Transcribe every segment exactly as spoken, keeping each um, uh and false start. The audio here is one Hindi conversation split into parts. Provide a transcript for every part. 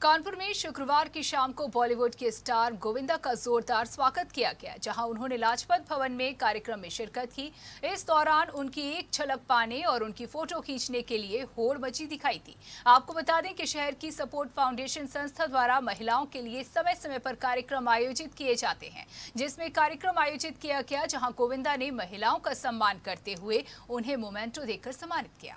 कानपुर में शुक्रवार की शाम को बॉलीवुड के स्टार गोविंदा का जोरदार स्वागत किया गया, जहां उन्होंने लाजपत भवन में कार्यक्रम में शिरकत की। इस दौरान उनकी एक झलक पाने और उनकी फोटो खींचने के लिए होड़ मची दिखाई दी। आपको बता दें कि शहर की सपोर्ट फाउंडेशन संस्था द्वारा महिलाओं के लिए समय समय पर कार्यक्रम आयोजित किए जाते हैं, जिसमें कार्यक्रम आयोजित किया गया जहाँ गोविंदा ने महिलाओं का सम्मान करते हुए उन्हें मोमेंटो देकर सम्मानित किया।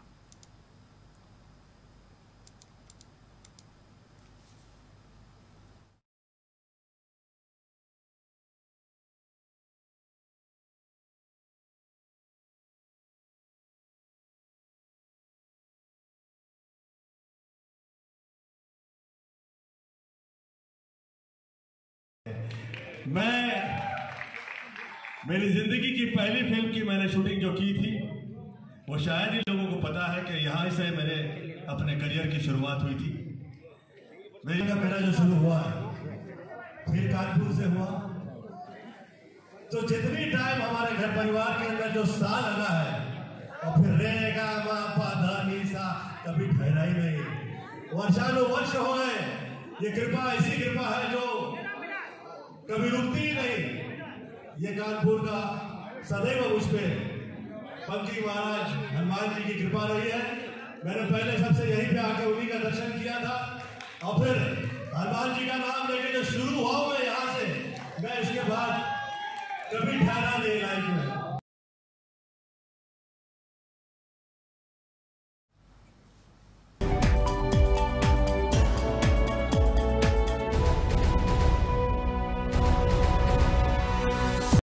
मैं मेरी जिंदगी की पहली फिल्म की मैंने शूटिंग जो की थी वो शायद ही लोगों को पता है कि यहाँ से मेरे अपने करियर की शुरुआत हुई थी। मेरी का मेरा जो शुरू हुआ फिर कानपुर से हुआ, तो जितनी टाइम हमारे घर परिवार के अंदर जो सा लगा है और फिर रे गा मा पा धा नी सा कभी ठहरा ही नहीं। वर्षानुवर्ष हो गए, ये कृपा ऐसी कृपा है जो कभी रुकती ही नहीं। ये कानपुर का सदैव मुझ पे पंकी महाराज हनुमान जी की कृपा रही है। मैंने पहले सबसे यहीं पे आके उन्हीं का दर्शन किया था और फिर हनुमान जी का नाम लेके जो शुरू हुआ मैं यहाँ से, मैं इसके बाद कभी ठहरा नहीं लाइफ में।